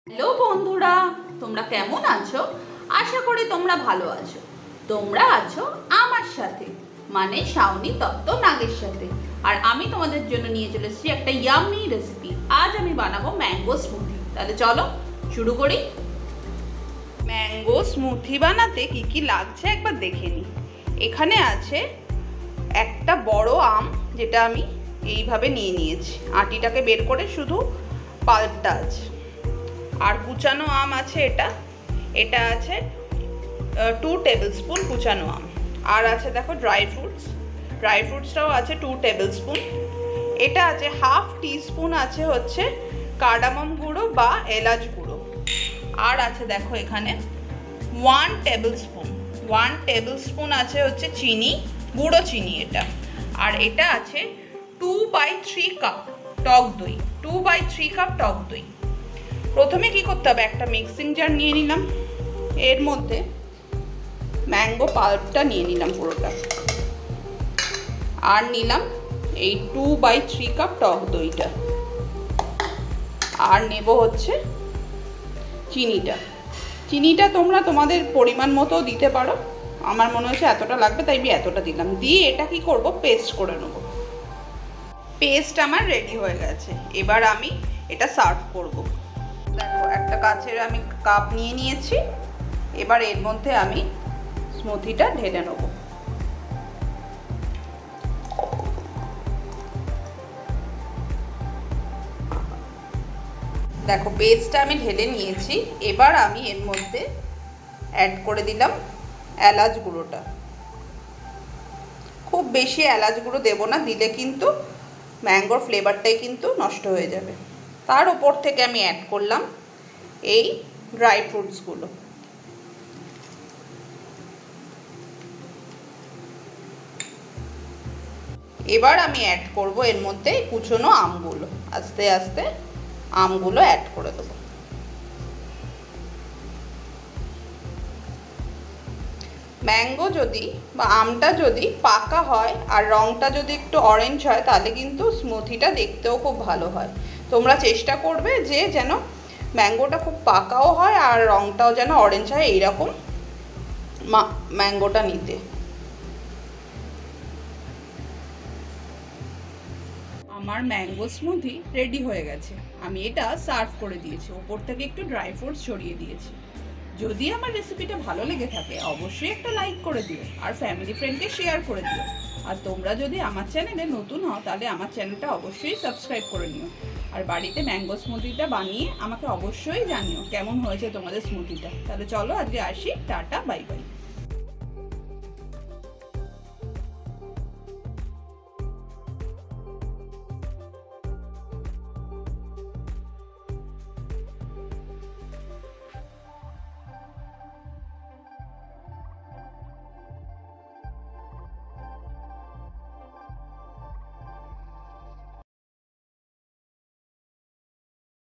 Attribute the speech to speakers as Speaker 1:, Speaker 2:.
Speaker 1: Hello বন্ধুরা, তোমরা কেমন আছো? আশা করি তোমরা ভালো আছো। তোমরা আছো আমার সাথে, মানে শাওনি তত্ত্ব নাগের সাথে। আর আমি তোমাদের জন্য নিয়ে চলে এসেছি একটা ইয়াম্মি রেসিপি। আজ আমি বানাবো ম্যাঙ্গো স্মুথি। তাহলে চলো শুরু করি। ম্যাঙ্গো স্মুথি বানাতে কি কি লাগছে একবার দেখে নিই। এখানে আছে একটা বড় আম, যেটা আমি এইভাবে নিয়ে নিয়েছি। আটিটাকে বের করে শুধু পাল্পটা আছে। আর কুচানো আম আছে, এটা আছে 2 টেবিল স্পুন কুচানো আম। আর আছে দেখো ড্রাই ফ্রুটসটাও আছে 2 টেবিল স্পুন। এটা আছে হাফ টিস্পুন আছে হচ্ছে কার্ডামম গুঁড়ো বা এলাচ গুঁড়ো। আর আছে দেখো এখানে 1 টেবিল স্পুন আছে হচ্ছে চিনি, গুঁড়ো চিনি এটা। আর এটা আছে 2/3 কাপ টক দই, 2/3 কাপ টক দই। প্রথমে কি করতে হবে, একটা মিক্সিং জার নিয়ে নিলাম, এর মধ্যে ম্যাঙ্গো পাল্পটা নিয়ে নিলাম পুরোটা, আর নিলাম এই 2/3 কাপ টক দইটা, আর নেব হচ্ছে চিনিটা তোমরা তোমাদের পরিমাণ মতো দিতে পারো। আমার মনে হচ্ছে এতটা লাগবে তাই আমি এতটা দিলাম। দিয়ে এটা কি করব, পেস্ট করে নেব। পেস্ট আমার রেডি হয়ে গেছে। এবার আমি এটা সার্ভ করব। দেখো একটা কাচের আমি কাপ নিয়ে নিয়েছি। এবার এর মধ্যে আমি স্মুথিটা ঢেলে নেব। দেখো পেস্টটা আমি ঢেলে নিয়েছি। এবার আমি এর মধ্যে অ্যাড করে দিলাম এলাচ গুঁড়োটা। খুব বেশি এলাচ গুঁড়ো দেবো না, দিলে কিন্তু ম্যাঙ্গোর ফ্লেভারটাই কিন্তু নষ্ট হয়ে যাবে। তার উপর থেকে আমি অ্যাড করলাম এই ড্রাই ফ্রুটসগুলো। এবার আমি অ্যাড করব এর মধ্যে কুচনো আমগুলো। আস্তে আস্তে আমগুলো অ্যাড করে দেবো। ম্যাঙ্গো যদি বা আমটা যদি পাকা হয় আর রঙটা যদি একটু অরেঞ্জ হয়, তাহলে কিন্তু স্মুথিটা দেখতেও খুব ভালো হয়। তোমরা চেষ্টা করবে যে যেন ম্যাঙ্গোটা খুব পাকাও হয় আর রঙটাও যেন অরেঞ্জ হয়, এইরকম ম্যাঙ্গোটা নিতে। আমার ম্যাঙ্গো স্মুথি রেডি হয়ে গেছে। আমি এটা সার্ভ করে দিয়েছি, ওপর থেকে একটু ড্রাই ফ্রুটস ছড়িয়ে দিয়েছি। যদি আমার রেসিপিটা ভালো লেগে থাকে অবশ্যই একটা লাইক করে দিও, আর ফ্যামিলি ফ্রেন্ডকে শেয়ার করে দিও। আর তোমরা যদি আমার চ্যানেলে নতুন হও তাহলে আমার চ্যানেলটা অবশ্যই সাবস্ক্রাইব করে নিও। আর বাড়িতে ম্যাঙ্গো স্মুথিটা বানিয়ে আমাকে অবশ্যই জানিও কেমন হয়েছে তোমাদের স্মুথিটা। তাহলে চলো আজকে আসি, টাটা, বাই বাই।